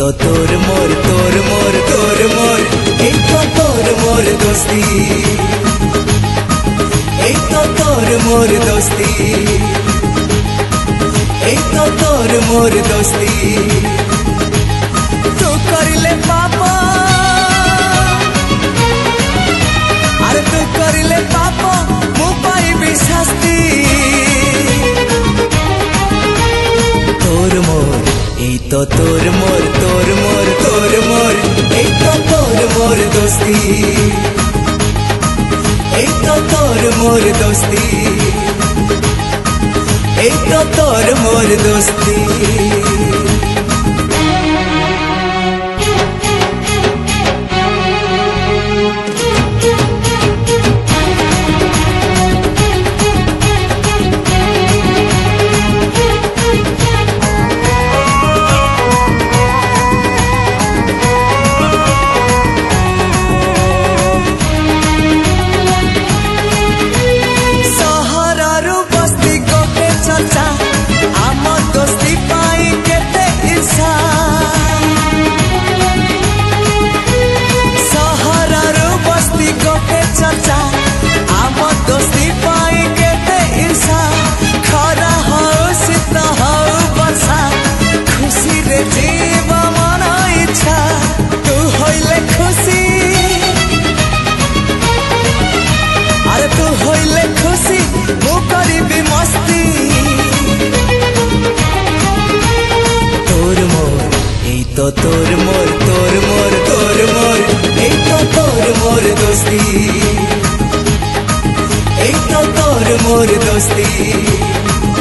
तो तोर मोर तोर मोर तोर मोर एक तो तोर मोर दोस्ती एक तो तोर मोर दोस्ती एक तो तोर मोर दोस्ती तू करिले पापा अरे तू करिले पापा मु पाइबी शास्ति तोर मोर एक तो तोर मोर तोर मोर तोर मोर एक तो तोर मोर दोस्ती एक तो तोर मोर दोस्ती एक तो तोर मोर दोस्ती तो तोर मोर तोर मोर तोर मोर एक तो तोर मोर दोस्ती एक तो तोर मोर दोस्ती